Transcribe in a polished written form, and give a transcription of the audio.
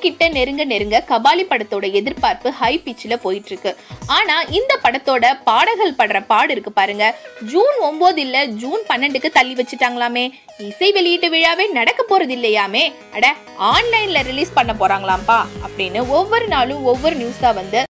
கிட்ட நெருங்க நெருங்க கபாலி படத்தோட எதிர்பார்ப்பு ஹை பிச்சில் போயிட்டு இருக்கு. ஆனா இந்த படத்தோட பாடல்கள் படுற பாடு இருக்கு பாருங்க. ஜூன் 9 இல்ல ஜூன் 12க்கு தள்ளி வச்சுட்டாங்களாமே. இசை வெளியீட்டு விழாவே நடக்க போறது இல்லையாமே. அட ஆன்லைன்ல ரிலீஸ் பண்ண போறாங்களாம்பா அப்படின்னு ஒவ்வொரு நாளும் ஒவ்வொரு நியூஸா வந்து